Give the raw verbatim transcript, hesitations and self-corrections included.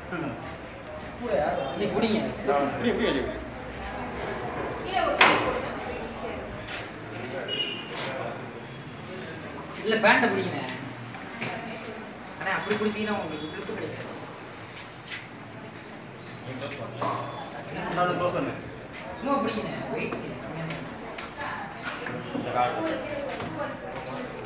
கூட யார் நீ குடிங்க புரிய புரிய இல்ல பேண்ட பிடிங்க ஆனா அப்படி பிடிச்சீங்கன்னா உங்களுக்கு கிளிப் கிடைக்கும் அது க்ளோஸ் பண்ணு சும்மா பிடிங்க வெயிட்